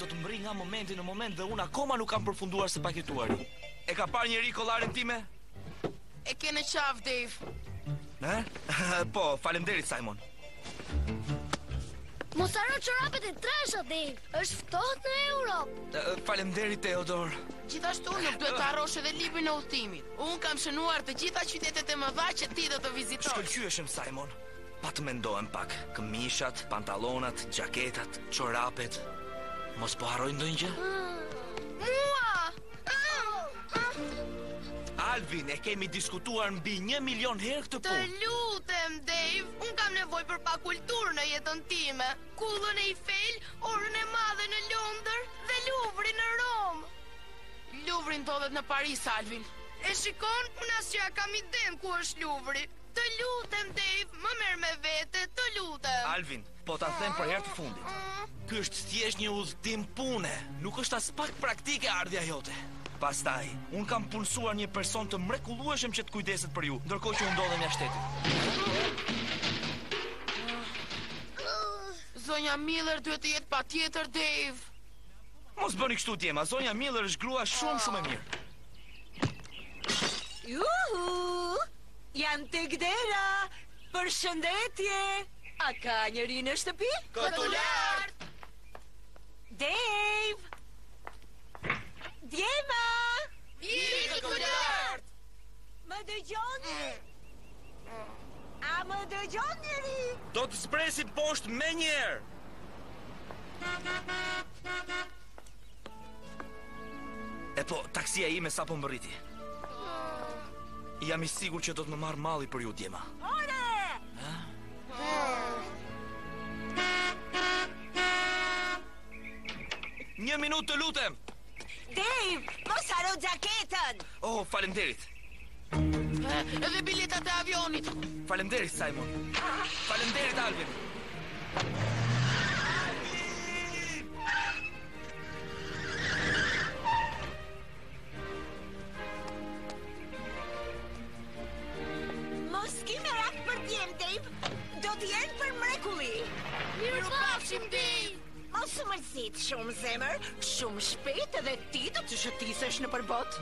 do të mbri nga momenti në moment dhe unë akoma nuk kam përfunduar së paketuari. E ka parë njëri kollaren time? E kene qaf, Dave. Ne? Po, faleminderit, Simon. Mos haro çorapet e tresha, Dave. Është ftohtë në Europë. Faleminderit, Theodor. Gjithashtu nuk duhet të harrosh edhe librin e udhëtimit. Unë kam shënuar të gjitha qytetet e mëdha që ti do të vizitosh. Shkëlqyeshëm, Simon. Pa të mendohem pak. Këmishat, pantallonat, xhaketat, çorapet. Mos po harroj ndonjë gjë? Mua! Alvin, e kemi diskutuar mbi 1 milion herë këtë Të punë. lutem, Dave, unë kam nevojë për pak kulturë në jetën time. Kullën e Eiffel, Orën e Madhe në Londër dhe Louvrin në Rom. Louvri ndodhet në Paris, Alvin. E shikon, unë asgjë kam idem ku është Louvri. Të lutem, Dave, më merr me vete, të lutem. Alvin, po ta them për herë të fundit. Ky është thjesht një udhtim pune, nuk është as pak praktike ardhja jote. Pastaj, unë kam punësuar një person të mrekullueshëm që të kujdeset për ju, ndërkohë që unë ndodhem jashtë shtetit. Zonja Miller duhet të jetë patjetër, Dave. Mos bëni kështu, Djema, zonja Miller është grua shumë e mirë. Juhu! Jam të gdera! Përshëndetje! A ka njëri në shtëpi? Këtu lart! Dave! Djema! Jemi këtu lart! Më dëgjoni? A më dëgjon njëri? Do të zbresim poshtë me njerë. E po, taksia ime sa po mbërriti. Jam i sigur që do të më marrë malli për ju, Djema. Ore! Një minutë të lutem. Dave, mos haro xhaketën! Oh, faleminderit. Edhe biletat e avionit. Faleminderit, Simon. Faleminderit, Alvin. Mos ki merak për djem, Dave. Do t'jenë për mrekulli. Mirupafshim, Dave. Mos u mërzit shumë, zemër. Shumë shpejt edhe ti do të shëtisesh në përbot.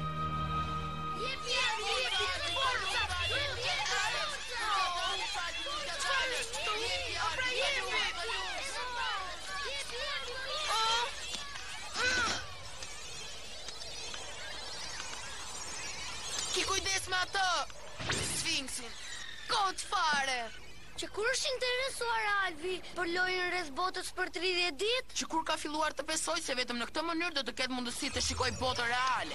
Ki kujdes me atë Sfinksin. Kot fare. Që kur është interesuar Alvi për lojën rreth botës për 30 ditë? Që kur ka filluar të besoj se vetëm në këtë mënyrë do të ketë mundësi të shikoj botën reale.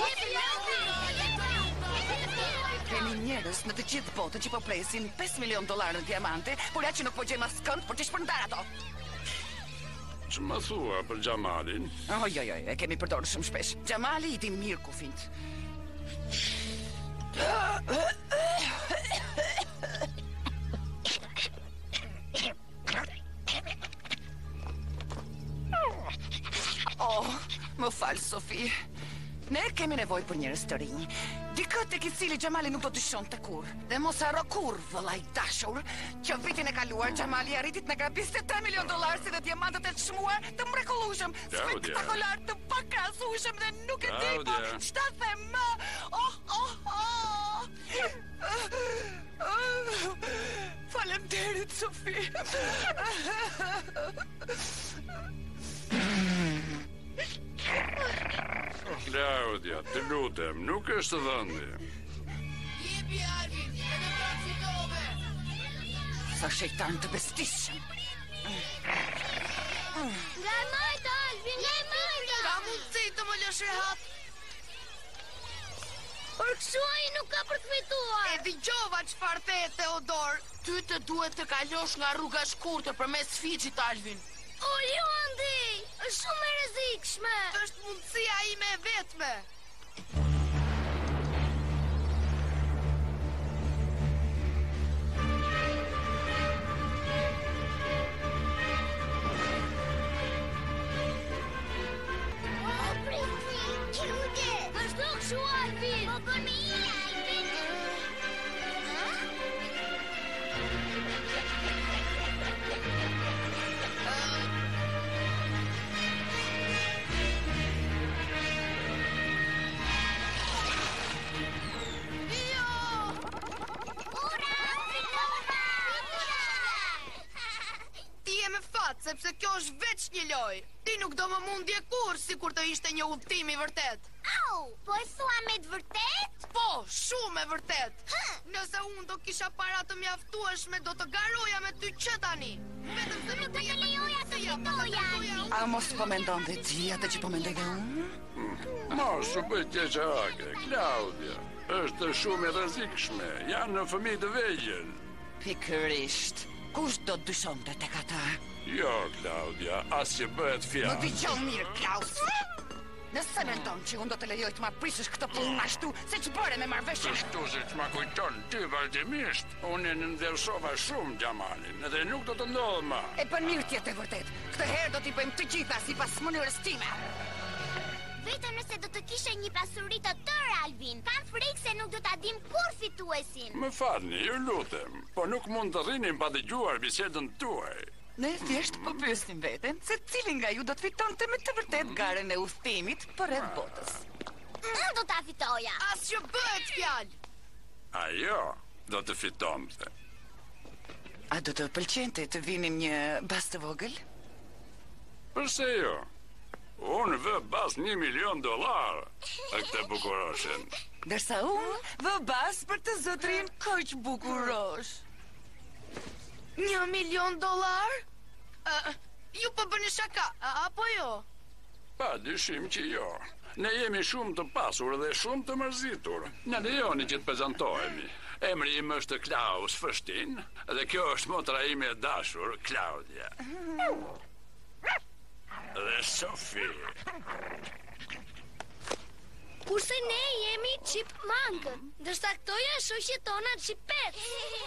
Kemi njerëz në të gjithë botën që po presin $5 milion në diamante, por ja që nuk po gjejmë askënd për të shpërndar ato. Që më thua për Xhamalin? Ojoj, e kemi përdorur shumë shpesh. Xhamali i di mirë ku fint. Oh, më falë, Sofi. Ne kemi nevoj për njerëz të rinj. Dikë tek i cili Xhamali nuk do të shonte kur. Dhe mos harro kur, vëllai dashur, që vitin e kaluar Xhamali arriti të na grabiste $3 milion si dhe diamantët e çmuar të mrekullueshëm, spektakolar, të pakrahasueshëm dhe nuk e di po ç'ta them më. Faleminderit, Sofi. Claudia, të lutem, nuk është dhëndje. Jepi Alvin, edhe pra fitove. Sa shejtan të bestishëm. Nga e majta, Alvin, nga e majta! Ka mundësi të më lësh rehat? Por kështu ai nuk ka përkthituar. E dëgjova çfarë the Theodor. Ty të duhet të kalosh nga rruga e shkurtër përmes fiçit, Alvin. O, Joandi, është shumë e rrezikshme. Është mundësia ime e vetme. Vazhdo kështu, Alvin. Po bën mirë, Alvin. është veç një lojë. Ti nuk do më mundje kur, si kur të ishte një udhtim i vërtet. Au, po e thua me të vërtet? Po, shumë e vërtet. Nëse unë do kisha para të mjaftueshme, do të garoja me ty që tani. Vetëm se Nuk do të lejoja të fitoja, Alvin. A mos po mendon dhe ti atë që po mendoj dhe unë? Mos u bëj keqare, Claudia. Është shumë e rrezikshme. Janë në fëmijë të vegjël. Pikërisht. Kush do të dyshonte tek ata? Jo, Claudia, as që bëhet Më fjalë. dëgjon mirë, Klaus. Nëse mendon që unë do të lejoj të ma prisësh këtë punë ashtu, se që bëre me marrëveshje. Kështu si që ma kujton ty vazhdimisht, unë e nëndërsova shumë Gjamalin, edhe nuk do të ndodhë ma. E për mirë tjetë e vërtet. Këtë herë do t'i bëjmë të gjitha si pas mënyrës time. Vetëm nëse do të kishe një pasuri të tërë, Alvin. Kam frikë se nuk do ta dim kur fituesin. Më falni, ju lutem, po nuk mund të rrinim pa dëgjuar bisedën tuaj. Ne thjesht po pyesim veten se cili nga ju do të fitonte me të vërtet garën e udhëtimit përreth botës. Unë do ta fitoja. as që bëhet fjalë. Ajo do të fitonte. A do të pëlqente të vinim një bas të vogël? Përse jo? Unë vë bas $1.000.000 e këtë bukuroshen. Dërsa unë vë bas për të zotrin Koq Bukurosh. $1 milion? Ju po bëni shaka, apo jo? Pa dyshim që jo. Ne jemi shumë të pasur dhe shumë të mërzitur. Në lejoni që të prezentohemi. Emri im është Klaus Fështin dhe kjo është motra ime e dashur, Claudia. Dhe Sofi. Kurse ne jemi Chipmunkët, ndërsa këto janë shoqjet tona Chipec.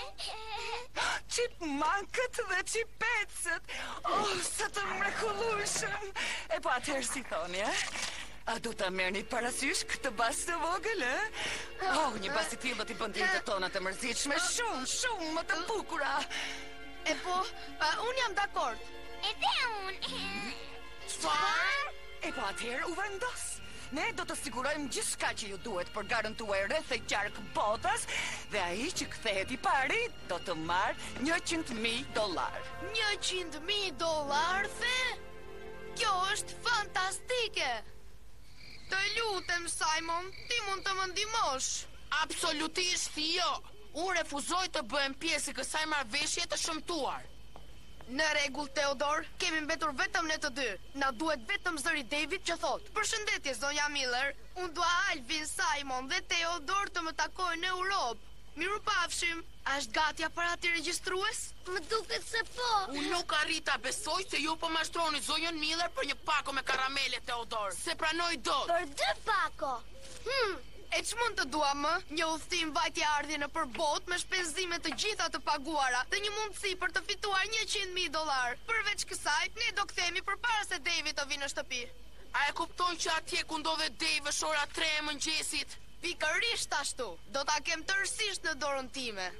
Chipmunkët dhe Chipecët. Oh, sa të mrekullueshëm. E po atëherë si thoni, e? A do ta merrni parasysh këtë bas të vogël, e? Oh, një bas i tillë do t'i bën ditët tona të mërzitshme shumë, shumë më të bukura. E po, unë jam dakord. Edhe unë. Çfarë? E po atëherë u vendos. Ne do të sigurojmë gjithçka që ju duhet për garën tuaj rreth e qark botës dhe ai që kthehet i pari do të marrë $100.000. $100.000, the? Kjo është fantastike. Të lutem, Simon, ti mund të më ndihmosh. Absolutisht jo. Unë refuzoj të bëhem pjesë e kësaj marrëveshje të shëmtuar. Në rregull, Theodor, kemi mbetur vetëm ne të dy. Na duhet vetëm zëri David që thot: "Përshëndetje, zonja Miller. Unë dua Alvin, Simon dhe Theodor të më takojnë në Europë. Mirupafshim. A është gati aparati regjistrues?" Më duket se po. Unë nuk arrita besoj se ju po mashtroni zonjën Miller për një pako me karamele, Theodor. Se pranoj dot. Për 2 pako. E që mund të dua më? Një udhtim vajtje ardhje në përbot me shpenzime të gjitha të paguara dhe një mundësi për të fituar $100.000. Përveç kësaj, ne do kthehemi përpara se David të vinë në shtëpi. A e kupton që atje ku ndodhe Dave është ora 3 e mëngjesit? Pikërisht ashtu. Do ta kem tërësisht në dorën time.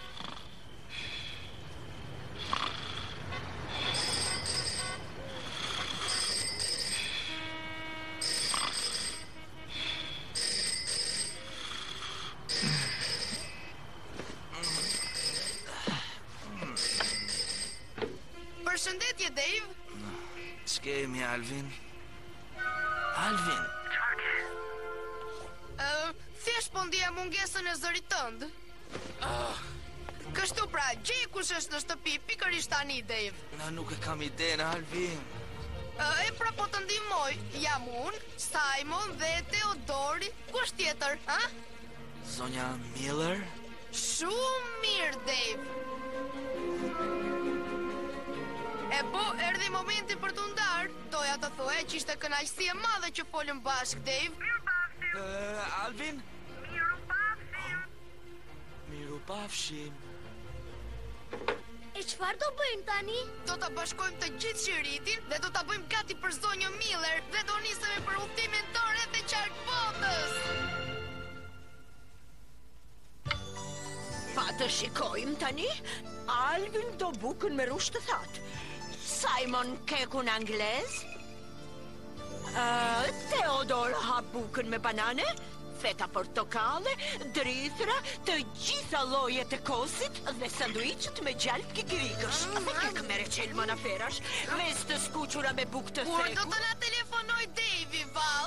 Përshëndetje, Dave. S'kemi, Alvin. Alvin, Thjesht po ndjeja mungesën e zërit tënd. Kështu pra, gjej kush është në shtëpi pikërisht tani, Dave. na nuk e kam idenë, Alvin. E pra po të ndihmoj. Jam unë, Simon dhe Theodori. Kush tjetër, ha? Zonja Miller? Shumë mirë, Dave. E po, erdhi momenti për të ndarë. Doja të thoja që ishte kënaqësi e madhe që folëm bashkë, Dave. Alvin? Mirupafshim. E çfarë do bëjmë tani? Do ta bashkojmë të gjithë shiritin dhe do ta bëjmë gati për zonjën Miller dhe do nisemi për udhtimin tonë rreth e qark botës. Pa të shikojmë tani, Alvin do bukën me rusht të thatë. Simon kekun anglez? Theodor ha bukën me banane, feta portokale, drithra, të gjitha llojet e kosit dhe sanduiçet me gjalp kikirikësh. Sa ke mere qelmën aferash, mes të skuqura me bukë të Kur do theku. të na telefonoj Devi, Val?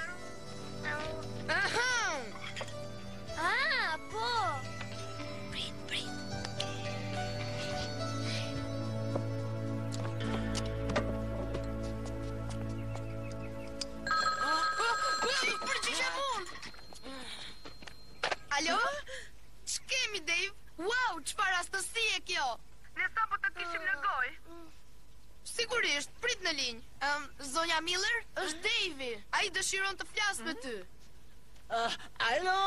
Po. Prit. Përgjigje mund! Alo? Ç'kemi, Dave? Wow, çfarë rastësie kjo? Ne sapo të kishim në gojë. Sigurisht, prit në linjë. Zonja Miller, është Davey. Ai dëshiron të flasë me ty. Alo?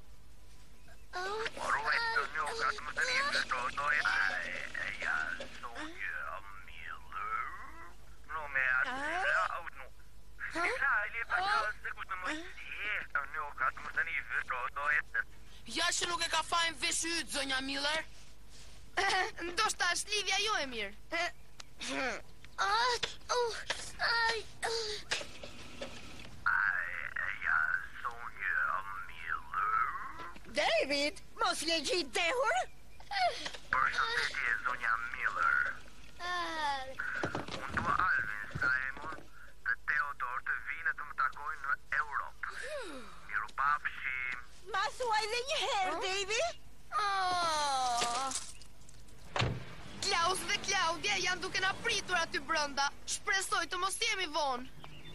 Ja që nuk e ka fajin vesh yt, zonja Miller. Ndoshta është lidhja jo e mirë. David, mos je gjithë dehur? Përshëndetje, zonja Miller. Unë dua Alvin, Simon dhe Theodor të vinë të më takojnë në Europë. Miru pafshim. Ma thuaj dhe një herë, David? Klaus dhe Claudia janë duke na pritur aty brenda. Shpresoj të mos jemi vonë.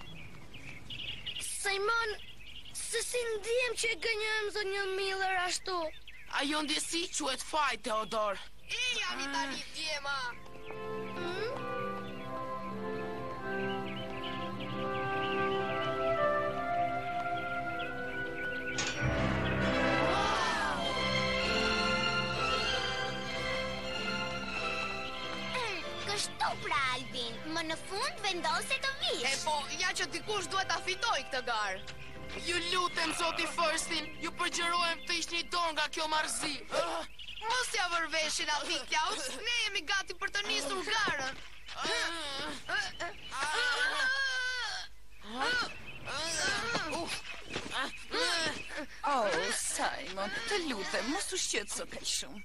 Simon, se si ndihem që e gënjëm zonjë Miller ashtu? Ajo ndjesi quhet faj, Theodor. Janë tani djema. Kështu pra, Alvin, më në fund vendose të vish. Po, ja që dikush duhet ta fitoj këtë garë. Ju lutem, zoti Firstin, ju përgjërohem të ishni dorë nga kjo marrëzi. Mos ja vërveshin aty, Klaus. Ne jemi gati për të nisur garën. Simon, të lutem, mos u shqetëso kaq shumë.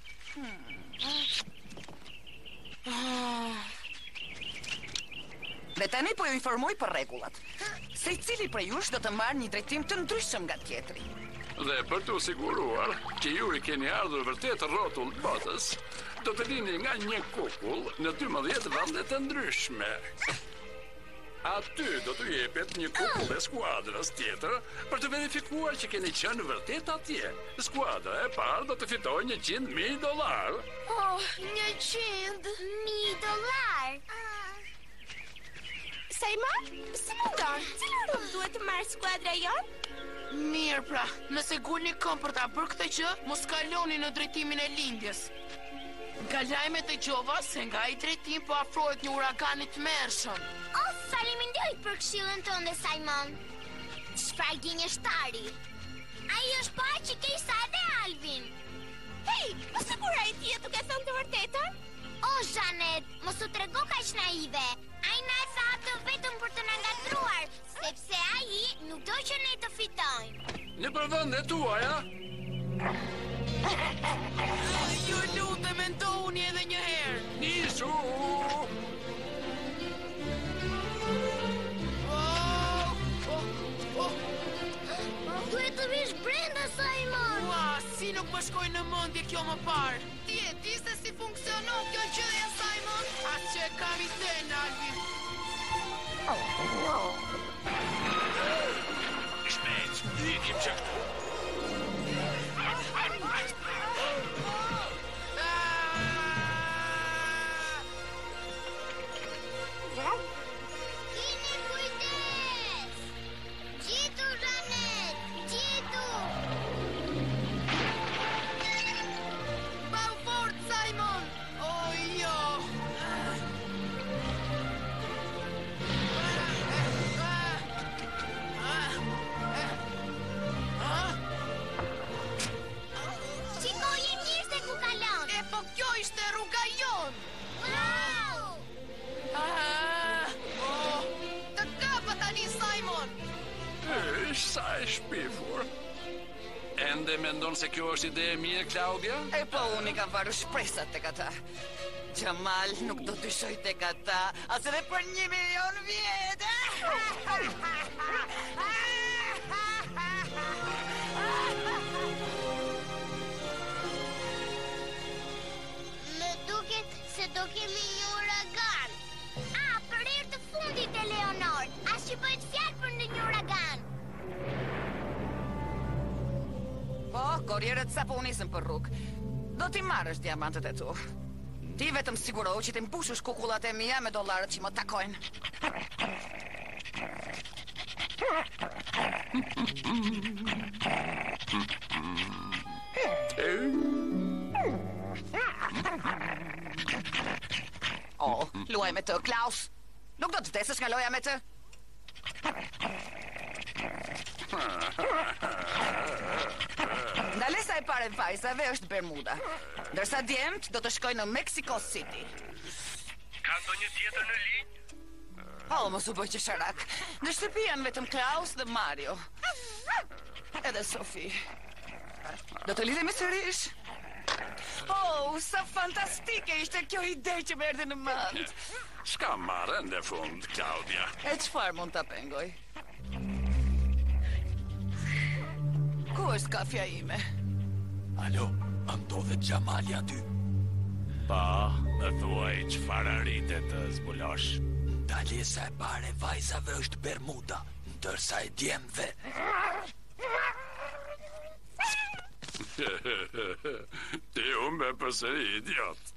Dhe tani po ju informoj për rregullat. Se cili prej jush do të marrë një drejtim të ndryshëm nga tjetri. Dhe për të siguruar që ju i keni ardhur vërtet rrotull botës, do të lini nga një kukull në 12 vende të ndryshme. Aty do të jepet një kukull e skuadrës tjetër për të verifikuar që keni qenë vërtet atje. Skuadra e parë do të fitojë $100,000. $100,000. Simon, si mundon? Cilë rrugë duhet të marrë skuadra jonë? Mirë pra, nëse gulni këmbë për ta bërë këtë gjë, mos kaloni në drejtimin e lindjes. Nga lajmet e gjova se nga ai drejtim po afrohet një uragan i tmerrshëm. Faleminderit për këshillën tënde, Simon. Çfarë gënjeshtari? Ai është pa që ke sa dhe Alvin. Hej, po sigura i ti duke thënë të vërtetën? O, Janet, mos u trego kaq naive. Ai na tha atë vetëm për të na ngatruar, sepse ai nuk do që ne të fitojmë. Një për vendet tuaja? Ju lutem, mendoni edhe një herë. Nisu! Duhet të vish brenda, Simon. Ua, si nuk më shkoj në mendje kjo më parë. Ti e di se si funksionon kjo gjëja, Simon? Atë që e kam i thënë, Alvin. Shpejt, ikim që këtu. Kini kujdes! Gjitu, Janet! Gjitu! Bau fort, Simon! O, jo! i shpifur. Ende mendon se kjo është ide e mirë, Claudia? E po, unë i kam varu shpresat tek ata. Gjamal nuk do të shoj tek ata, as edhe për 1.000.000 vjetë. Më duket se do kemi një uragan. Për herë të fundit, Eleonor. As që bëhet fjalë për një uragan. Po, korierët sa po unisën për rrugë. Do t'i marrësh diamantet e tu. Ti vetëm sigurohu që ti mbushush kukullat e mia me dollarët që më takojnë. Luaj me të, Klaus. Nuk do të vdesësh nga loja me të. Ndalesa e pare vajzave është Bermuda, ndërsa djemt do të shkojnë në Mexico City. Ka ndonjë tjetër në linjë? Mos u bëj qesharak. Në shtëpi janë vetëm Klaus dhe Mario. Edhe Sophie. Do të lidhemi sërish? Sa fantastike ishte kjo ide që më erdhi në mend. Shka marrë në fund, Claudia? E çfarë mund ta pengoj? Ku është kafja ime? Alo, ndodhet Gjamali aty? Pa, më thuaj çfarë arritet të zbulosh. Ndalesa e pare vajzave është Bermuda, ndërsa e djemve. Ti umbe përsëri, idiot.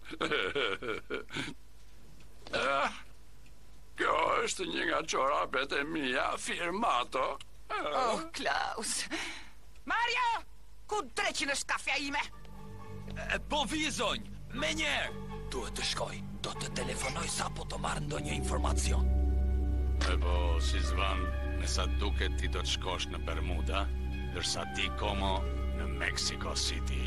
Kjo është një nga çorapet e mia firmato. Klaus. Mario, ku dreqin është kafja ime? Po vizonj, me njerë. Duhet të shkoj, do të telefonoj sa po të marrë ndonjë informacion. E po, si zvan, nësa duket ti do të shkosh në Bermuda, dërsa ti, Komo, në Mexico City.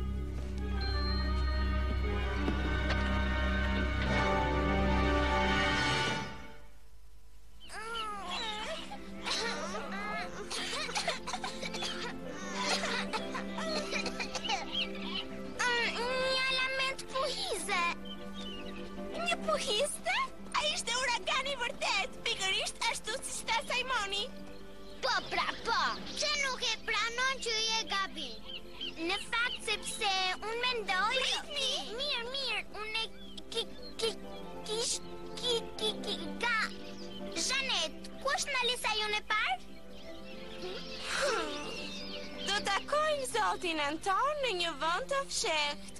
Puhiste? A ishte uragani vërtet, pikërisht ashtu si shta Simoni. Po, që nuk e pranon që i e gabim. Në fakt sepse unë mendoj... Mirë, unë Janet, ku është Ndalesa jone parë? Do takojmë zotin Anton në një vend të fshehtë.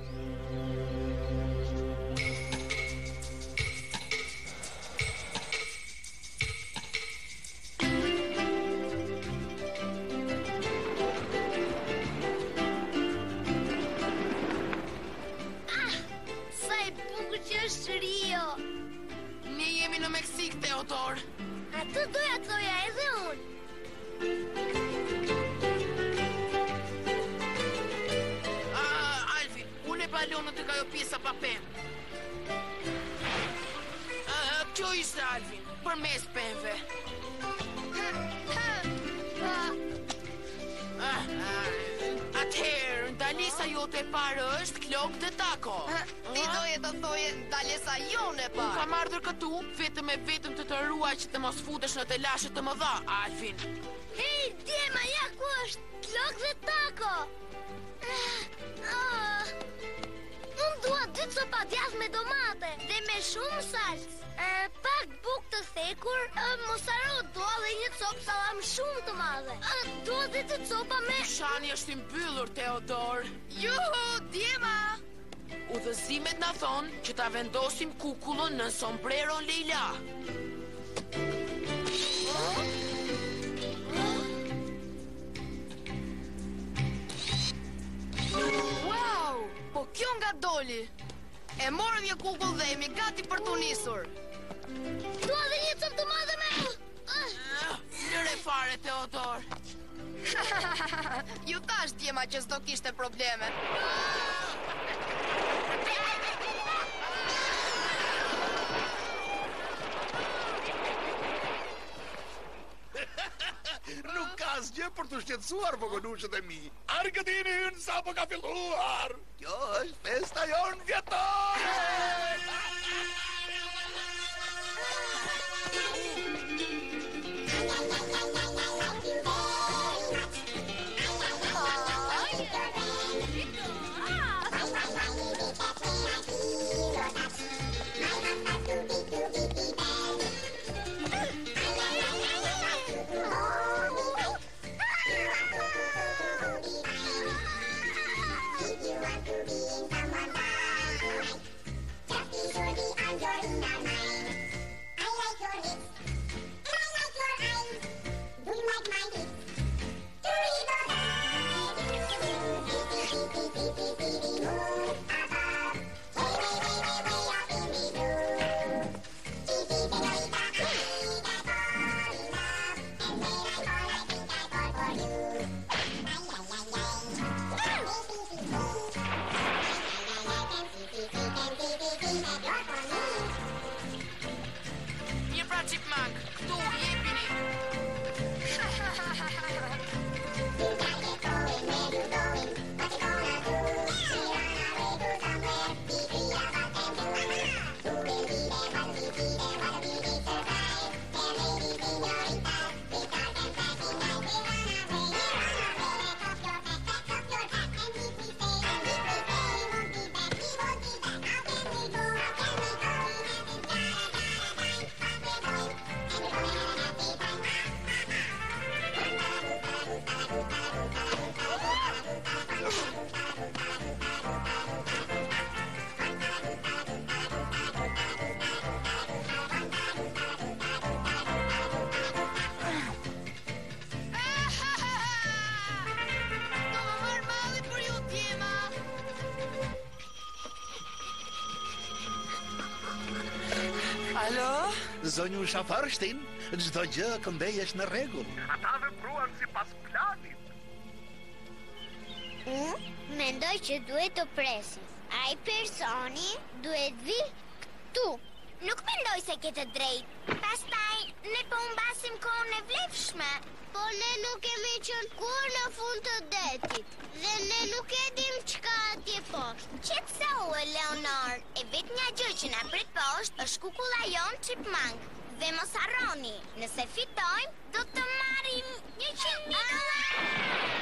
Ne jemi në Meksik, Teodor. Atë doja të thoja edhe unë. Alvin, unë e balonën të ka jo pjesa pa pemë. Kjo ishte Alvin, për mes pemëve. Atëherë, Ndalesa jote e parë është Klok de Taco. Ti doje të thoje Ndalesa jone e Unë parë. kam ardhur këtu vetëm të të ruaj që të mos futesh në telashe të mëdha, Alvin. Hej, djema, ja ku është Klok dhe Taco. Unë dua 2 copa djath me domate dhe me shumë salcë. Pak buk të thekur, mos haro, dua dhe 1 copë sallam shumë të madhe. Dua dhe 2 copa me... Shani është i mbyllur, Teodor. Juhu, djema! Udhëzimet na thonë që ta vendosim kukullën në sombreron Leila. Wow, po kjo nga doli. E morëm një kukull dhe jemi gati për të nisur. Dua dhe 1 copë të madhe me... Lëre fare, Teodor. Ju thash djema që s'do kishte probleme. Nuk ka asgjë për të shqetësuar vogënushët e mi. Arkëdini hyn sapo ka filluar. Kjo është festa jonë vjetore. Chipmunk, këtu, jepini. Alo? Zonju Shafarshtin, çdo gjë këmbej është në rregull. Ata vepruan sipas planit. Unë mendoj që duhet të presim. Ai personi duhet vi këtu. Nuk mendoj se ke të drejtë. Pastaj ne po humbasim kohën e vlefshme. Po ne nuk kemi qenë kur në fund të detit. Dhe ne nuk e dim çka atje poshtë. Qetësohu, Leonor. E vetmja gjë që na prit poshtë është kukulla jon Chipmunk. Dhe mos harroni, nëse fitojmë, do të marrim 100.000 $.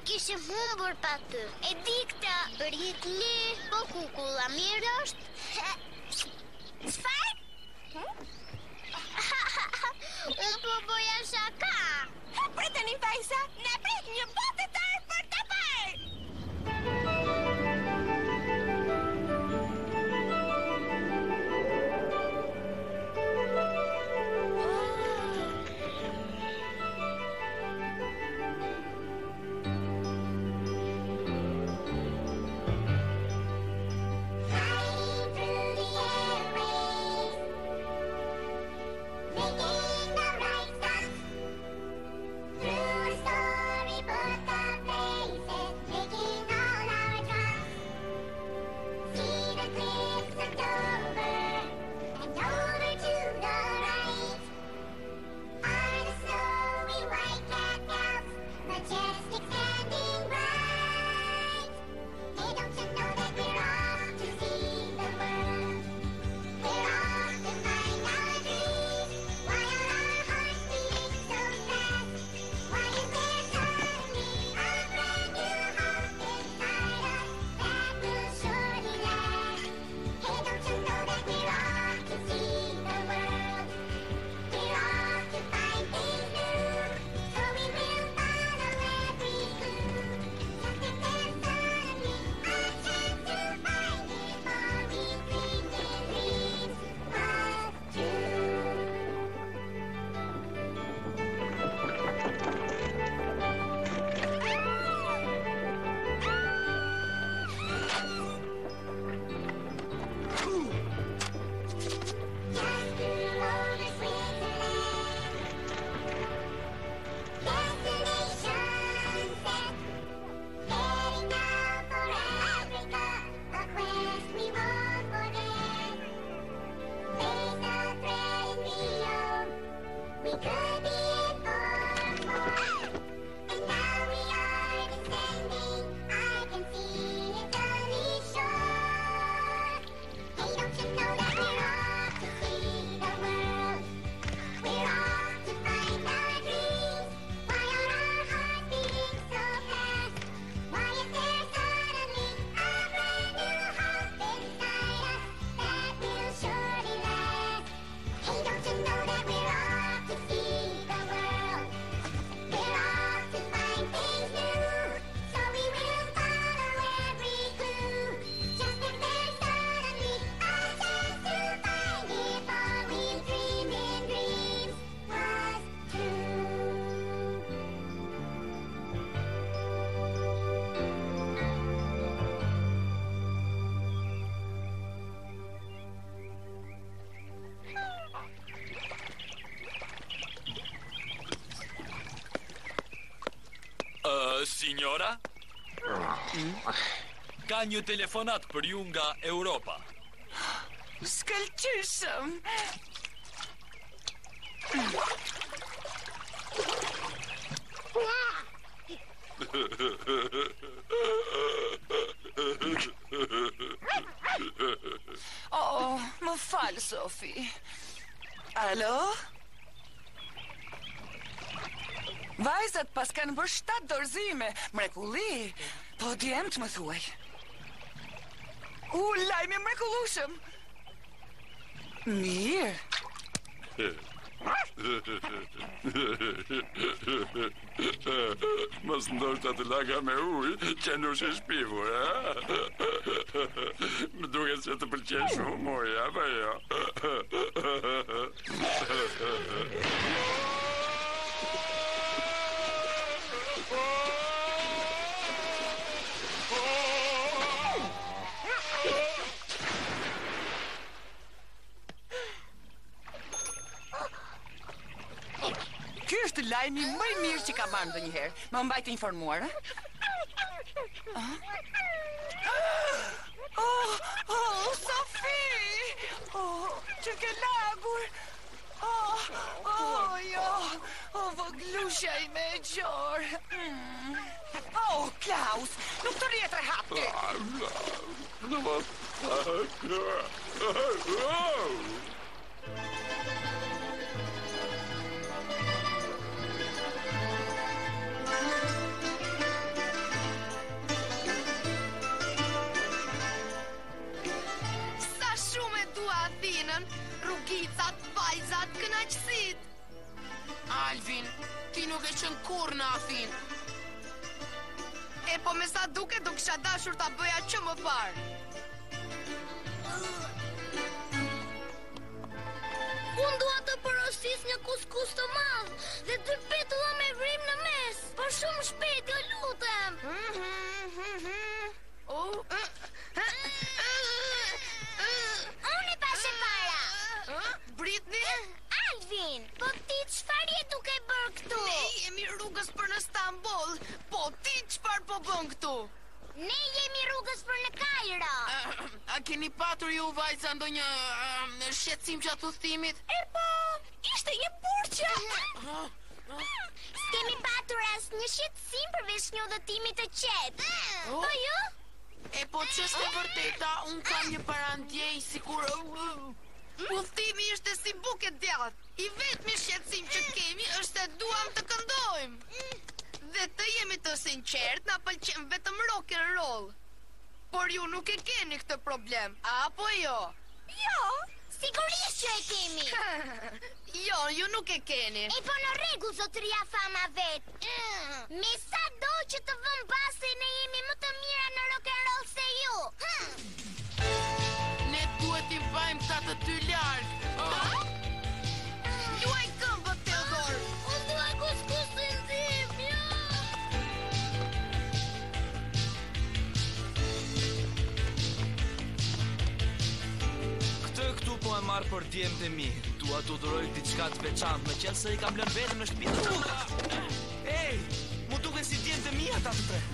Kishe humbur pa ty. E di këta Rikli, po kukulla mirë është? Çfarë? Unë po boja shaka. Priteni vajza, ne prit një botë të tërë për të parë. Signora? Ka një telefonat për ju nga Europa. Shkëlqyshëm. Oh, më falë, Sofi. Alo? Vajzat pas kanë bërë 7 dorëzime. Mrekulli. Po djemë të më thuaj. Lajmi mrekullueshëm. Mirë. Mos ndoshta të laga me ujë që nuk është shpifur, ha? Më duket se të pëlqen shumë uji, apo jo? Ky është lajmi më i mirë që ka marrë ndonjëherë. Më mbajtë informuar, a? Sofi! Që ke lagur! Jo! Voglusha i me e gjorë! Klaus! Nuk të rjetë hapti! Alvin. Ti nuk e qenë kur në afin. E po me sa duke do kisha dashur ta bëja që më parë. Unë dua të porosis një kuskus të madh dhe 2 petulla me vrim në mes. Por shumë shpejt, jo lutem. Unë e pashe para. Britney? Alvin, po ti çfarë je duke bërë këtu? Ne jemi rrugës për në Stamboll. Po ti çfarë po bën këtu? Ne jemi rrugës për në Kairo. A keni patur ju vajza ndonjë shqetësim gjatë udhëtimit? Po, ishte një burqë. S'kemi patur asnjë shqetësim përveç një udhëtimi të qetë. Po ju? E po ç'është e vërteta, unë kam një parandjej sikur Udhëtimi ishte si buke djathtë. I vetmi shqetësim që kemi është se duam të këndojmë. Dhe të jemi të sinqert, na pëlqen vetëm rock and roll. Por ju nuk e keni këtë problem, apo jo? Jo, sigurisht që e kemi. Jo, ju nuk e keni. E po në rregull, zotëria Fama vet. Me sa do që të vëm pas se ne jemi më të mira në rock and roll se ju. ne duhet t'i vajmë këta të dy larg. Juaj këmbët, Theodor. Unë dua kuskusin tim, jo. Këtë këtu po e marrë për djemët e mi. Dua t'u dhuroj diçka të veçantë, me qenë se I kam lënë vetëm në shtëpi. Ej, mu duken si djemët e mi ata të tre.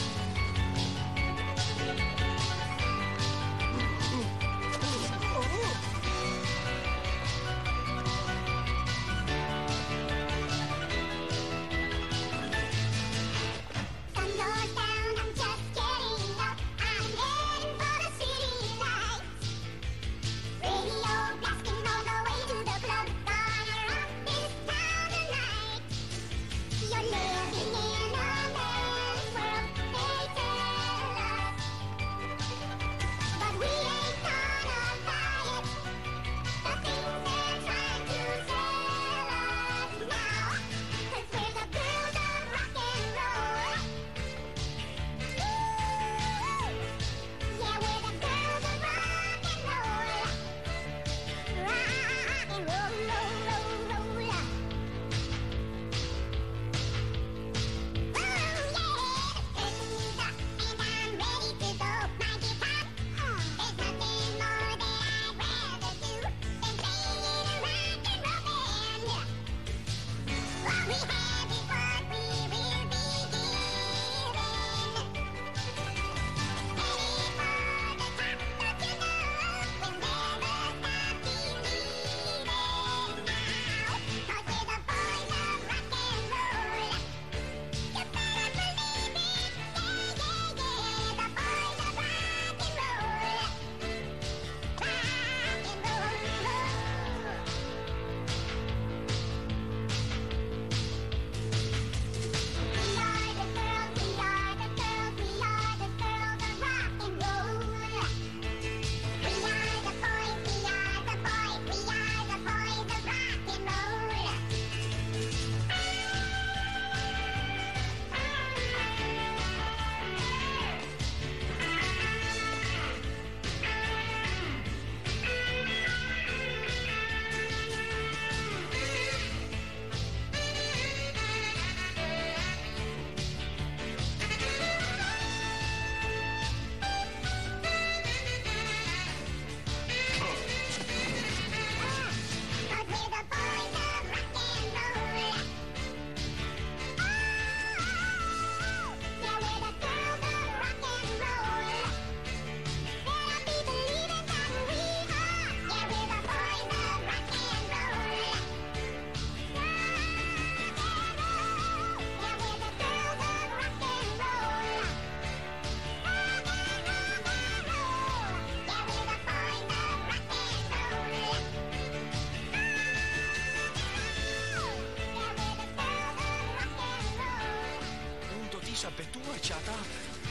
Isha betuar që ata...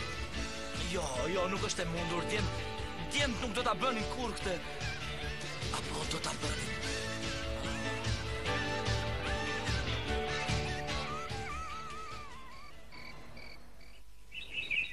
Jo, nuk është e mundur, djemët nuk do ta bënin kur këtë... Apo do ta bënin...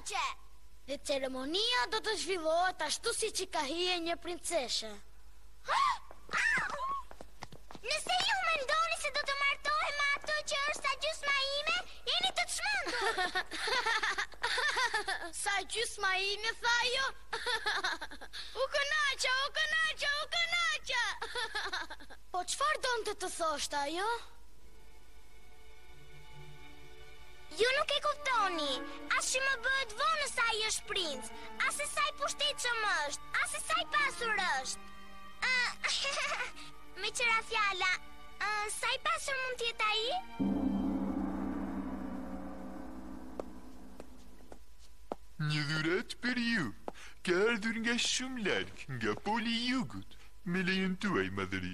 shoqe! Dhe ceremonia do të zhvillohet ashtu si që ka hije një princeshe. Nëse ju mendoni se do të martohem me ato që është sa gjysma ime, jeni të çmendur. Sa gjysma ime, tha jo? U kënaqa! Po çfarë donte të thoshte ajo? Ju nuk e kuptoni, as që më bëhet vonë sa ai është princ, as se sa i pushtetshëm është, as se sa i pasur është. Me qëra fjala, sa i pasur mund t'jetë ai? Një dhurat për ju, ka ardhur nga shumë larg, nga poli i jugut, me lejen tuaj, madhëri.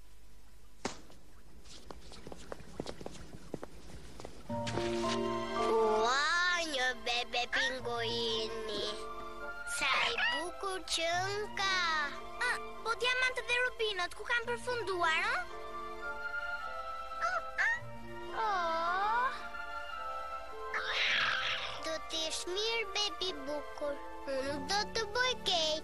Ua, një bebe pinguini. Sa i bukur që ka. Po diamantët dhe rubinët, ku kanë përfunduar, Do t'jesh mirë, bebi bukur. Unë nuk do të bëj keq.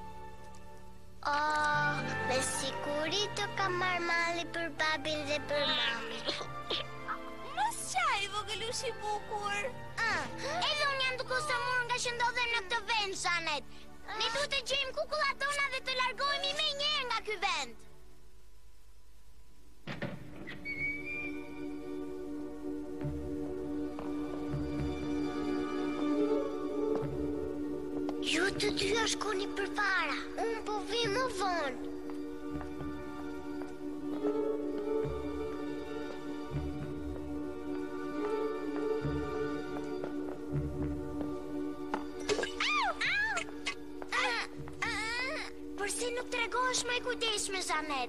Me siguri të ka marrë malli për babin dhe për mamin. Mos qaj, vogëlushi bukur. Edhe unë jam duke samur nga që ndodhem në këtë vend, Janet. Ne duhet të gjejmë kukullat tona dhe të largohemi menjëherë nga ky vend. Ju të dyja shkoni përpara. Unë po vi më vonë. Përse nuk tregohesh më e kujdesshme, Janet?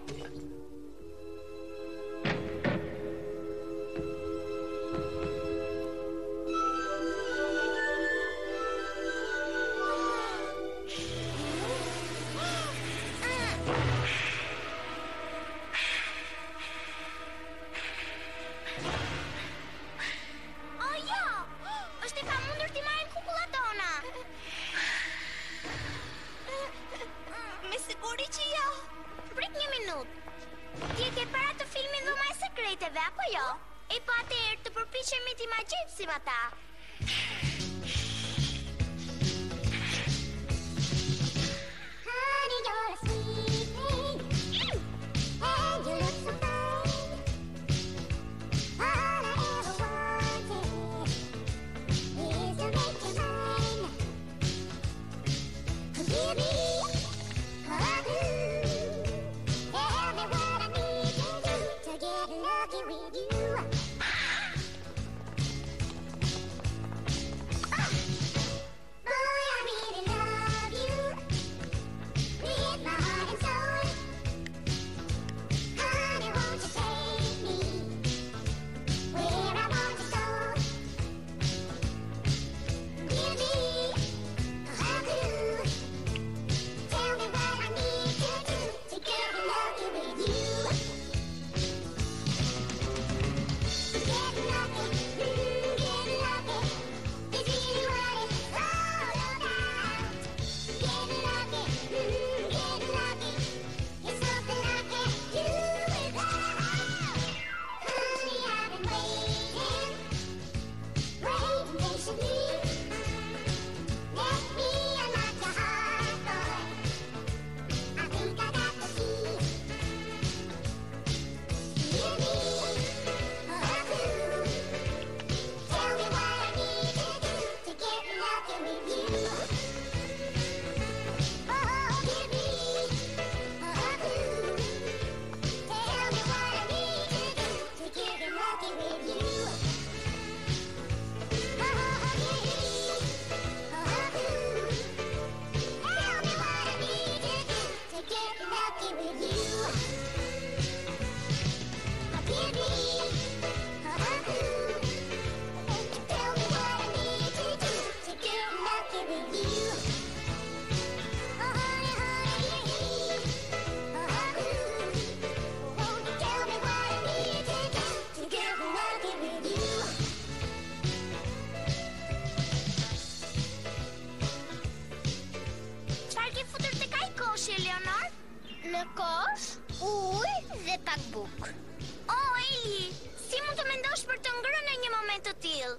dëshirë, Leonard? Në kosh, ujë dhe pak bukë. Oh, Eli, si mund të mendosh për të ngrënë në një moment të tillë?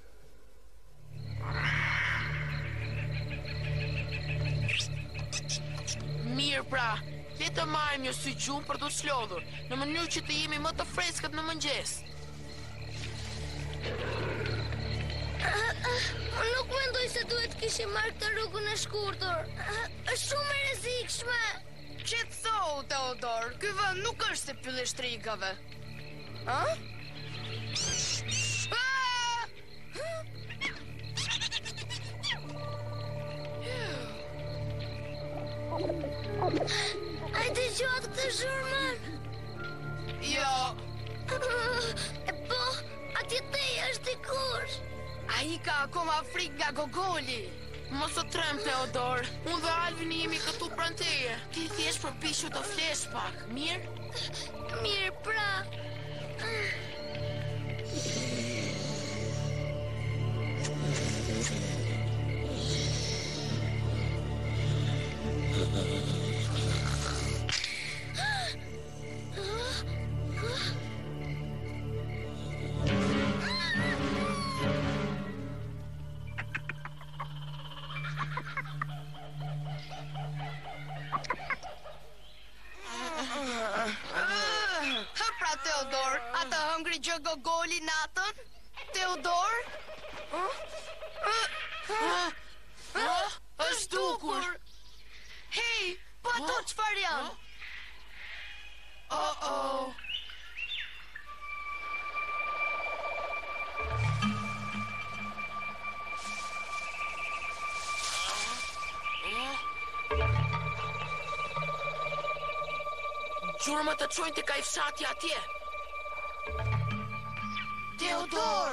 Mirë pra, le të marrim një sy gjumë për të shlodhur, në mënyrë që të jemi më të freskët në mëngjes. Unë nuk mendoj se duhet kishim marrë këtë rrugën e shkurtër. Është shumë e rrezikshme. Qetësohu, Teodor, ky vend nuk është se pyllestrikave. Ha? A i dëgjuat këtë zhurmën? Jo. Po, atje te është dikush. A i ka akoma frik nga gogoli. Mos të trem, Teodor. Unë dhe Alvin jemi këtu pranë teje. Ti thjesht përpiqu të flesh pak, mirë? Mirë, pra. Pra, Teodor, atë hëngri gjë gogoli natën? Teodor? Është dukur. Hej, po ato çfarë janë? Oh. Gjurmë të çojnë të ka i fshati atje. Teodor!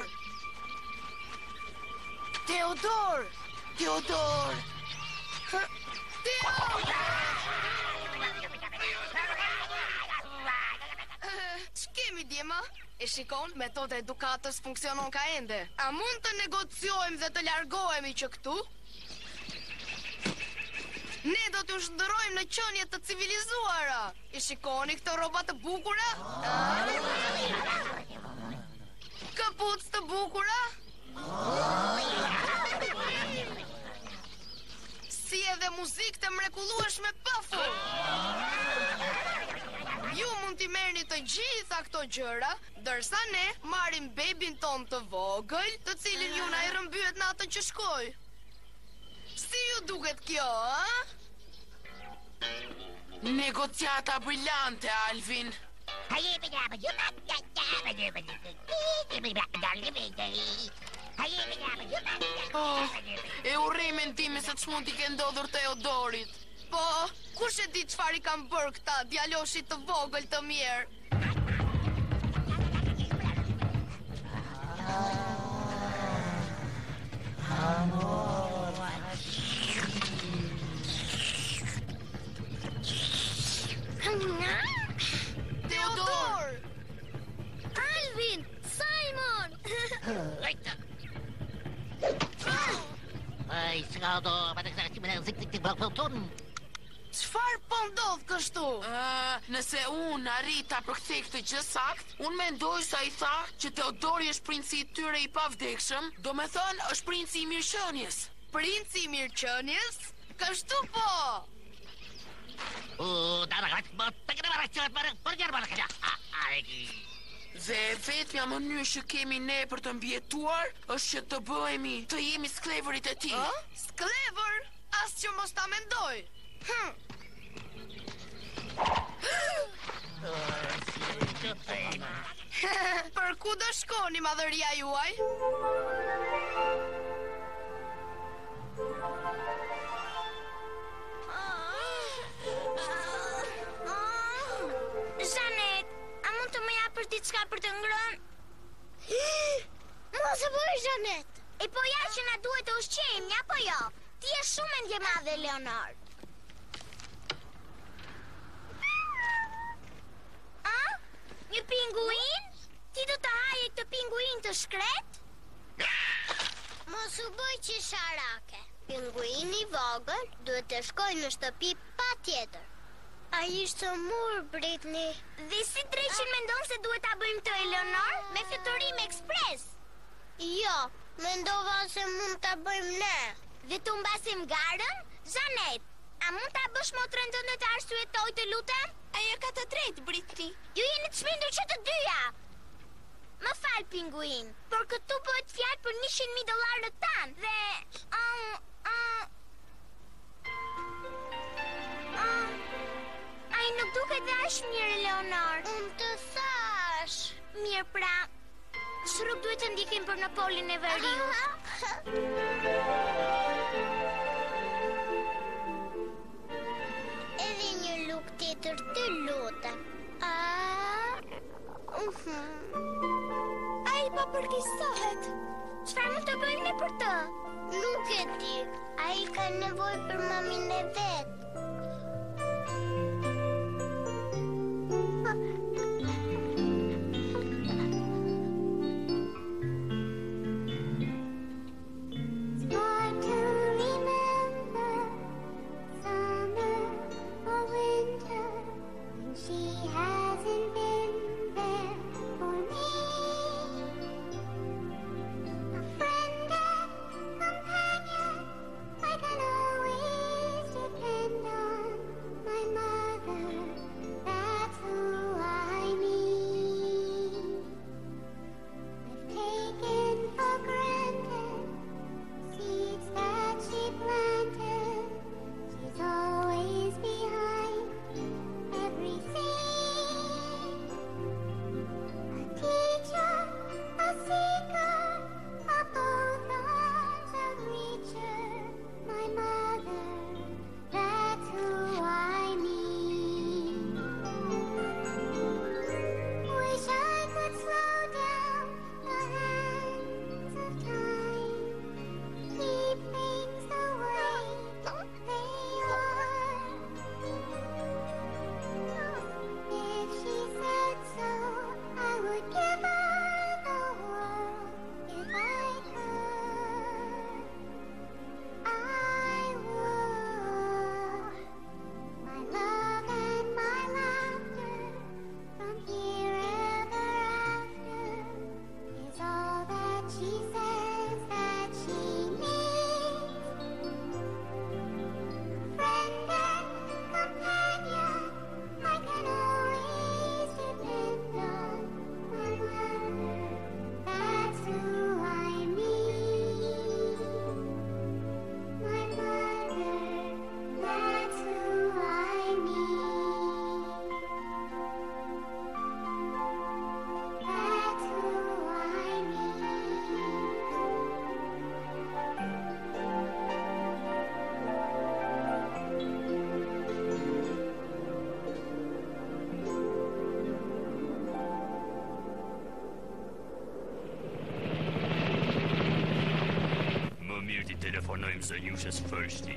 Teodor! Teodor! Ç'kemi djema? E shikon, metoda edukatës funksionon ka ende. A mund të negociojmë dhe të largohemi që këtu? Ne do t'u shndërrojmë në qenie të civilizuara. I shikoni këto rroba të bukura? Këpucë të bukura? Si edhe muzikë të mrekullueshme pafur. Ju mund t'i merrni të gjitha këto gjëra, ndërsa ne marrim bebin ton të vogël, të cilin ju na i rrëmbyet natën që shkoi. Si ju duket kjo, a? Negociata brillante, Alvin. E urrej mendimin se ç'mund t'i ke ndodhur Teodorit. Po, kush e di çfarë i kanë bërë këta djaloshit të vogël të mirë? Teodor! Alvin! Simon! Çfarë po ndodh kështu? Nëse unë arrita përkthej këtë gjë sakt, unë mendoj se ai tha që Teodori është princi i tyre i pavdekshëm, domethënë është princi i mirëqenies. Princi i mirëqenies? Kështu po! Dhe vetmja mënyrë që kemi ne për të mbjetuar është që të bëhemi, të jemi sklevërit e tij. Sklevër? As që mos ta mendoj. Për ku do shkoni, madhëria juaj? Janet, a mund të më japësh diçka për të ngrënë? Mos e bëj, Janet. E po ja që na duhet të ushqejmë, ja po jo. Ti je shumë endje madhe, Leonard. A? Një pinguin? Ti do të haje këtë pinguin të shkret? Mos u bëj që sharake. Pinguini i vogël duhet të shkojë në shtëpi patjetër. Ai ishte mur, Britney. Dhe si drejshin mendon se duhet ta bëjmë të Eleanor me fluturim ekspres? Jo, mendova se mund ta bëjmë ne. Dhe të mbasim garën? Janet, a mund ta bësh motrën tënde të arsyetoj, të lutem? Ajo ka të drejtë, Britney. Ju jeni të çmendur që të dyja. Më fal, Pinguin, por këtu bëhet fjalë për $100,000 tanë dhe ai nuk duket dhe aq mirë, Eleanor. Unë të thash. Mirë, pra, shrup duhet të ndikim për në polin e veriut. Edhe një luk tjetër, të lutem. Ai po përkisohet. Çfarë mund të bëjmë ne për të? Nuk e di. Ai ka nevojë për mamin e vet. Telefonojmë Zënjushës Fërshti.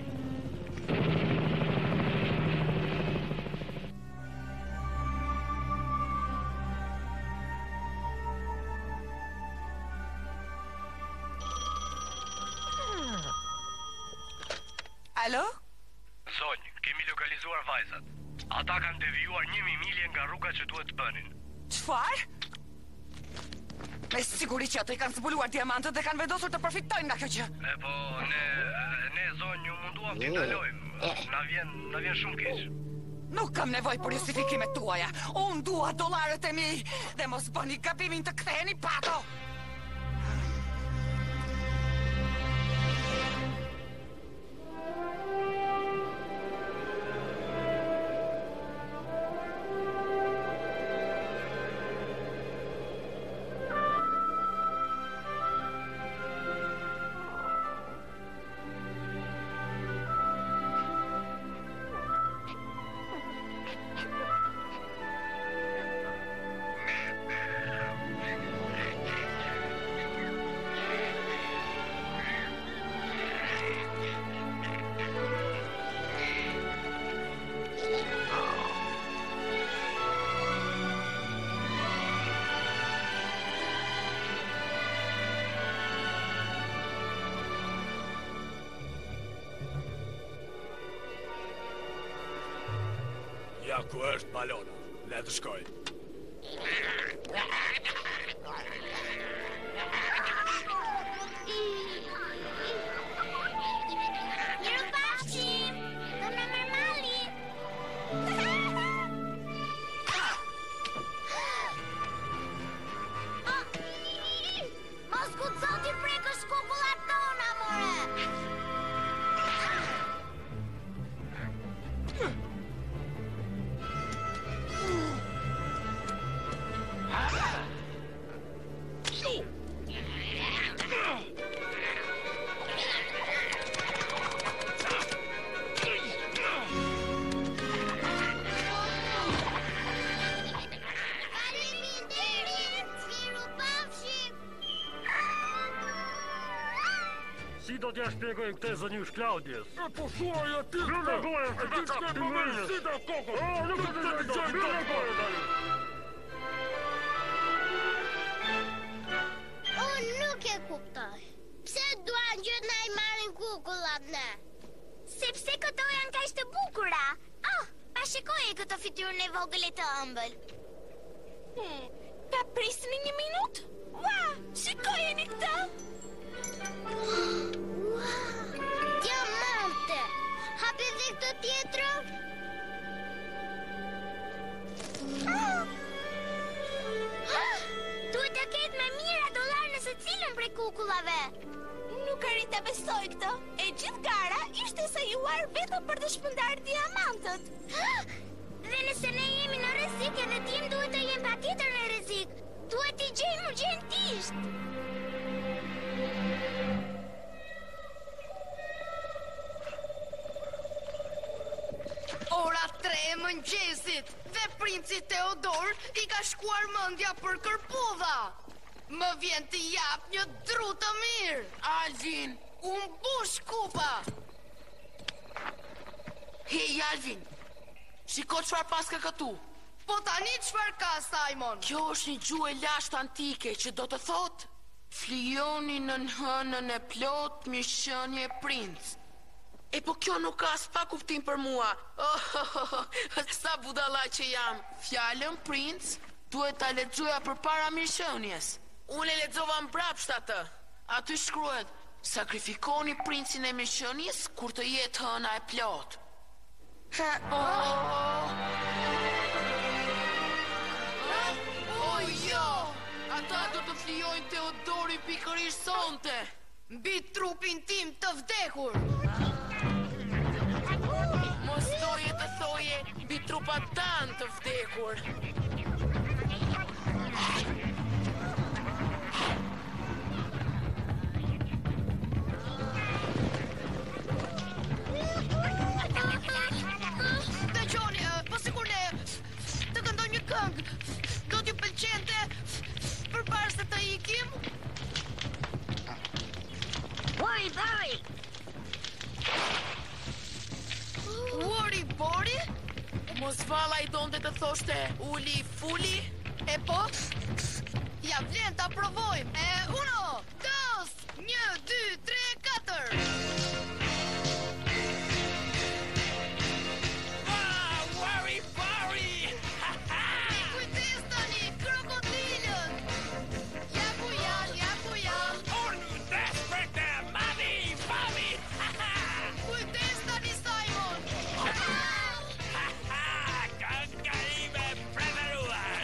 Alo? Zonjë, kemi lokalizuar vajzat. Ata kanë devijuar 1.000 milje nga rruga që duhet të bënin. Çfarë? Me siguri që ato i kanë zbuluar diamantët dhe kanë vendosur të përfitojnë nga kjo gjë. E po, ne zonjë munduam t'i ndalojmë. Na vjen shumë keq. Nuk kam nevojë për justifikimet tuaja. Unë dua dollarët e mi dhe mos bëni gabimin të ktheheni pa ato. ku është balona. Le të shkoj. Mirupafshim! Doamna Marmali! Mos guxo ti prekësh kukullat tona, more! Si do t'ja shpjegoj këtë zënjush Klaudjes? Po thuaj aty! Lënë gojën, se ka të mëjnë! Si da kokën! Nuk të të gjojnë, lënë gojën! Unë nuk e kuptoj. Pse duan gjët na I marrin kukullat ne? Sepse këto janë kaq të bukura. Pa shikoje këto fytyrën e vogël e të ëmbël. Ta prisni një minut? Ua, shikojeni këtë! Diamante! Hapi dhe këtë tjetrën? Duhet të ketë me mira dollar në së cilën prej kukullave. Nuk arrit të besoj këto. E gjithë gara ishte se juar vetëm për të shpëndar diamantët. Dhe nëse ne jemi në rrezik edhe tim duhet të jem patjetër në rrezik. Duhet t'i gjejmë urgjentisht. Ora 3 e mëngjesit dhe princi Teodor I ka shkuar mendja për kërpudha. Më vjen të jap një dru të mirë. Alvin! Unë bush kupa. Hej, Alvin! Shiko çfarë paska këtu. Po tani çfarë ka, Simon? Kjo është një gjuhë e lashtë antike që do të thotë flijoni në hënën e plot mirëqenie princ. E po kjo nuk ka as pa kuptim për mua. Sa budalla që jam. Fjalën princ duhet ta lexoja përpara mirëqenies. Unë e lexova mbrapsht atë. Aty shkruhet: sakrifikoni princin e mirëqenies kur të jetë hëna e plot. Jo! Ata do të flijojnë Teodori pikërisht sonte. Mbi trupin tim të vdekur. Mos doje të thoje mbi trupat tanë të vdekur. Dëgjoni, po sikur ne të këndoj një këngë, do t'ju pëlqente përpara se të ikim? Bori! Uri Bori? Mos valla I donte të thoshte uli fuli? E po? Ja vlen ta provojmë. 1, 2, 1, 2, 3, 4. Uri Bori! Kujdes tani, krokodilën. Ja ku janë. Unë desperate, mami! Kujdes tani, Simon. Kënga ime preferuar!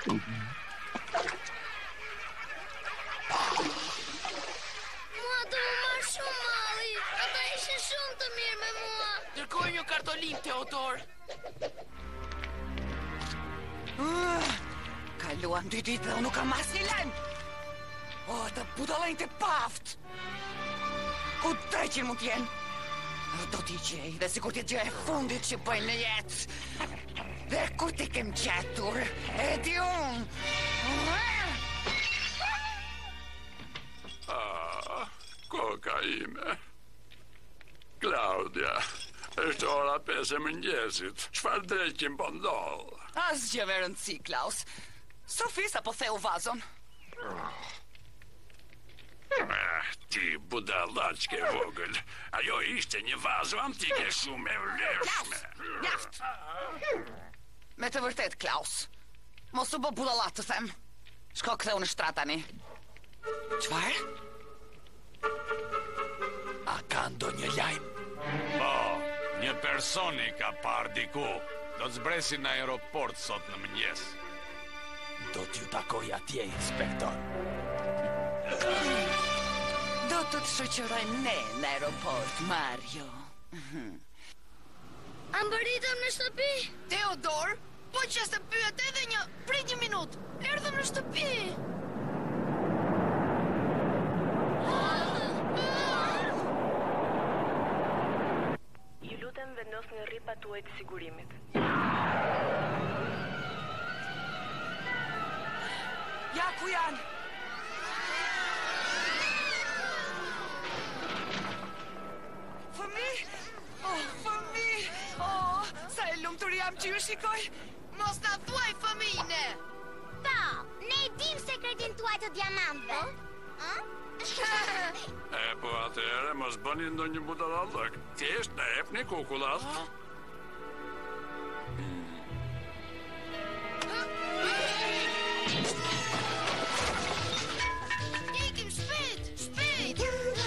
Mua të më marrë shumë malli. Ata ishin shumë të mirë me mua. Dërkoj një kartolim, Teodor. Kaluan 2 ditë dhe unë nuk kam asnjë lajm. O, të budallënjtë e paft. Ku dreqin mund t'jenë? Do t'i gjej, dhe sikur t'i gjej e fundit që bëjnë në jetë. Dhe kur t'i kem gjetur, e di unë. Koka ime. Claudia, është ora 5 e mëngjesit. Çfarë dreqim po ndodh? Asgjë me rëndësi, Klaus. Sofi sa po theu vazon. Ti budallaqke vogël. Ajo ishte një vazo antike shumë e vlefshme. Mjaft! Me të vërtet, Klaus. Mos u bë budallat të them. Shko ktheu në shtrat tani. Çfarë? A ka ndonjë lajm? Po, një personi ka parë diku. Do të zbresin në aeroport sot në mëngjes. Do t'ju takoj atje, inspektor. Do të shoqërojmë ne në aeroport, Mario. Ambëritëm në shtëpi. Teodor, po që se pyet edhe një... Prit një minut, erdhëm në shtëpi. Ju lutem vendosni rripat tuaj të sigurimit. Ja ku janë? Fëmi? Oh, fëmi! Oh, sa e lumtur jam që ju shikoj. Mos na thuaj fëmijëne. Po, ne e dim sekretin tuaj të diamantëve. Po atëherë mos bëni ndonjë budallallëk. Thjesht na jepni kukullat. Ikim shpejt, shpejt.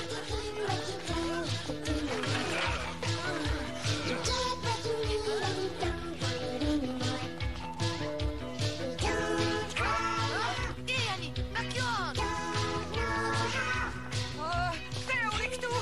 Ejani, nga kjo anë. Theuni këtu!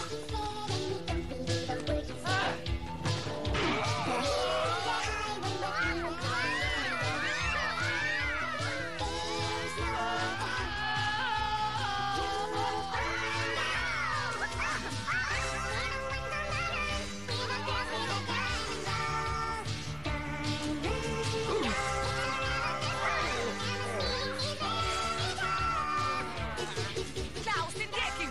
Klaus, i ndjekim!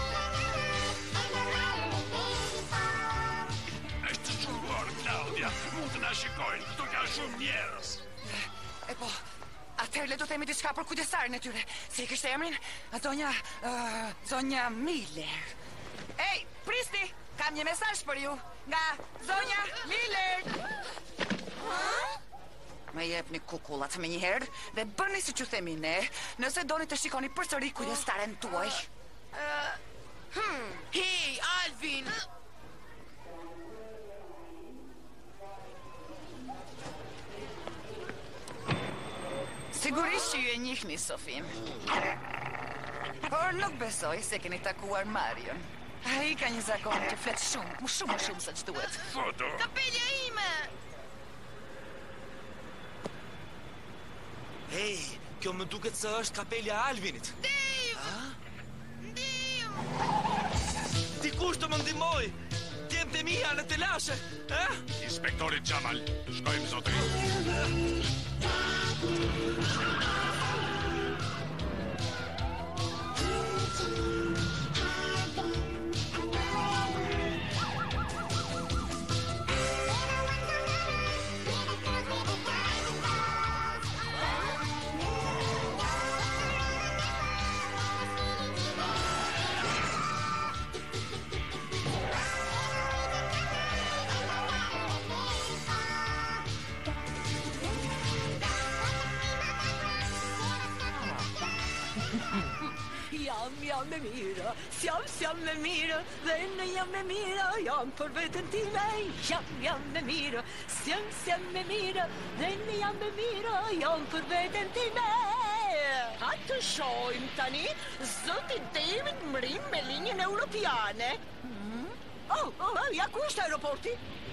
Është çuar, Claudia. Mund të na shikojnë. Këtu ka shumë njerëz. E po, atëherë le do themi diçka për kujdesarin e tyre. Si e kishte emrin? Zonja Miller. Ej, prisni! Kam një mesazh për ju nga Zonja Miller. Me jepni kukullat me njëherë dhe bëni si që themi ne, nëse doni të shikoni përsëri kujdestaren tuaj. Hej, Alvin! Sigurisht që ju e njihni, Sofi. Por nuk besoj se keni takuar Marion. Ai ka një zakon që flet shumë, më shumë se ç'duhet. Foto. Kapelja ime. Hej, kjo më duket se është kapelja e Alvinit. Dave! Ndim! Dikush të më ndihmoj! Djemtë e mia në telashe, Inspektori Xhamal, shkojmë zotëri. jam e mira, sjam e mira, dhe në jam e mira, jam për veten time. Jam e mira, sjam e mira, dhe në jam e mira, jam për veten time. Ha të shojmë tani, zoti David mrim me linjën europiane. Ja ku është aeroporti?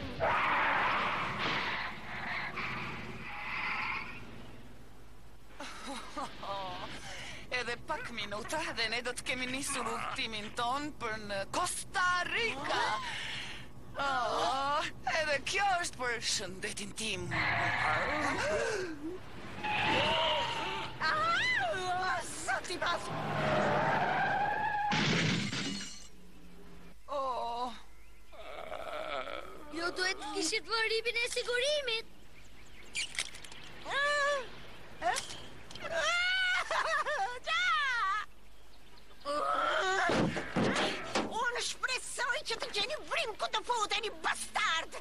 Edhe pak minuta dhe ne do të kemi nisur udhëtimin ton për në Costa Rica. Edhe kjo është për shëndetin tim. Zoti pas. Jo duhet të kishit vënë ripin e sigurimit. Unë shpresoj që të gjeni vrim ku të futeni, bastard!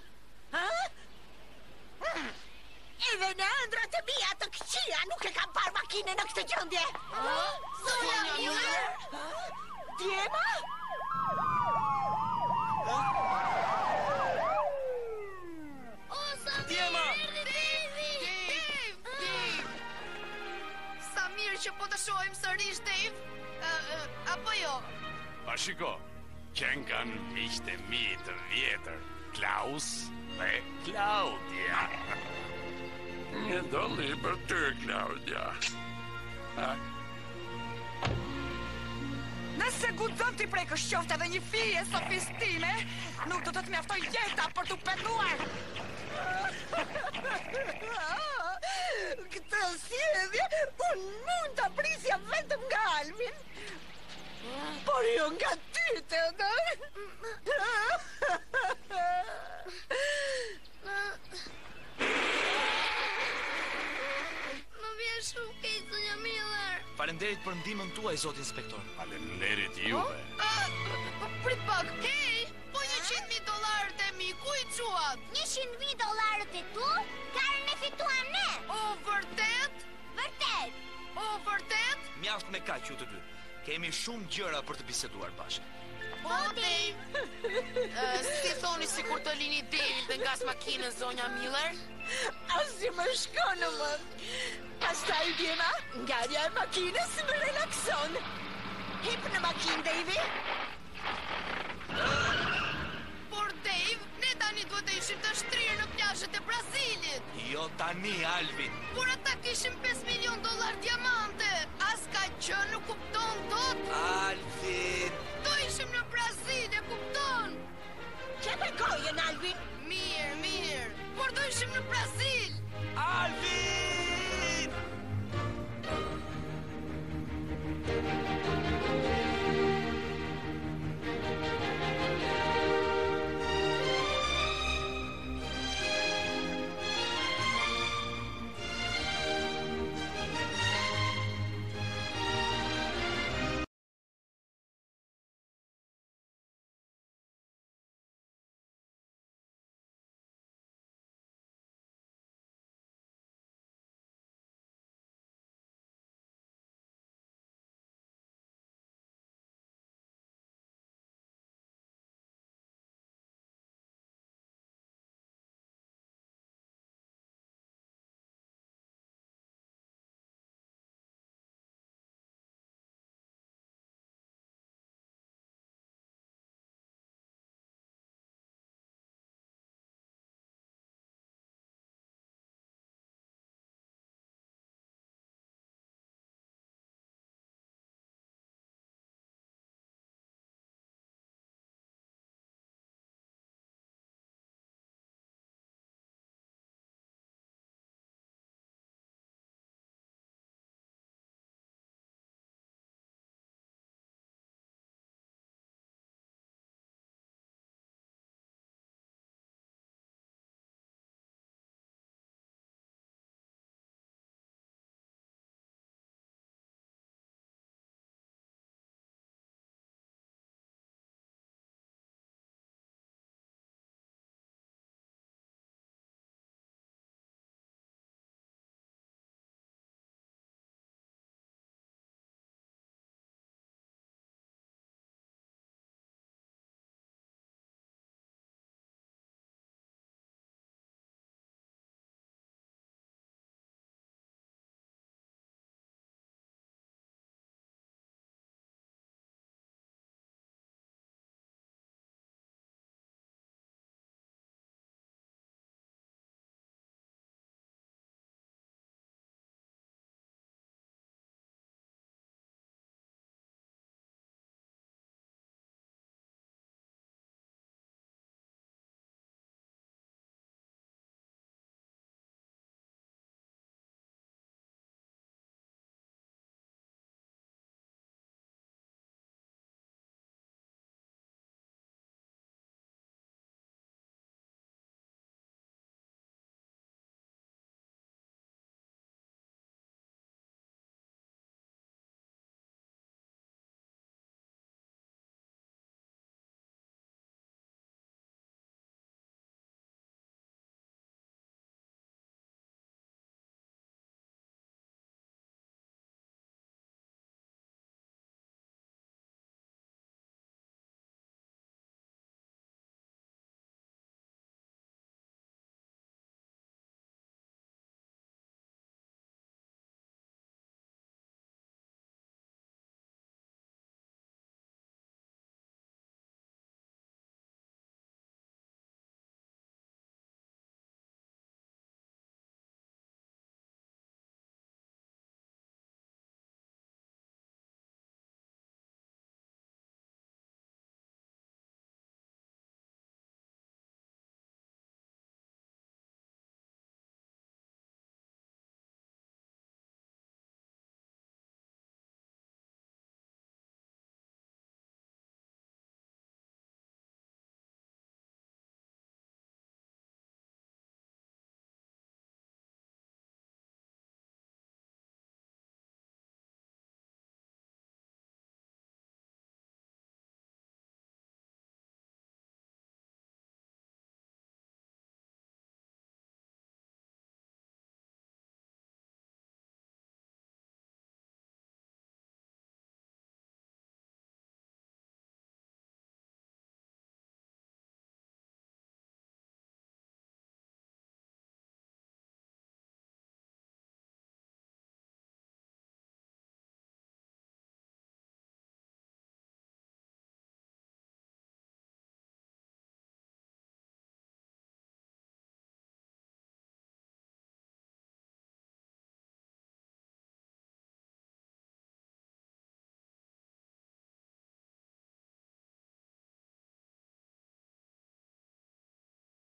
Edhe në ëndrat e mia të këqija nuk e kam parë makine në këtë gjendje. Sonja Miller! Djema? Që po të shohim sërish, Dave? Apo jo? Pa shiko, qenë kanë miqtë e mi të vjetër, Klaus dhe Claudia. Një dolli për ty, Claudia. Nëse guxon ti prekësh qoftë edhe një fije sofistime, nuk do të mjaftoj jeta për t'u penduar. Këtë sjellje unë mund ta prisja vetëm nga Alvin. Por jo nga ty, Theodor. Më vjen shumë keq, Sonja Miller. Faleminderit për ndihmën tuaj, zot inspektor. Faleminderit juve. Prit pak, hey! Po $100,000 e mi, ku i quat? $100,000 e tu, karën e fituam ne. O, vërtet? Vërtet. O, vërtet? Mjaft me kaq ju të dy. Kemi shumë gjëra për të biseduar bashkë. Po, Dave. Si thoni si kur të lini David dhe ngas makinën, zonja Miller? Asgjë më shkon në mend. Pastaj Djema, ngarja e makinës më relakson. Hip në makinë, David. Por Dave, ne tani duhet të ishim të shtrirë në plazhet e Brazilit. Jo tani, Alvin. Por ata kishin $5 milion diamante. As ka që nuk kupton dot. Alvin. Do ishim në Brazil, e kupton? Që me gojën, Alvin? Mirë. Por do ishim në Brazil. Alvin!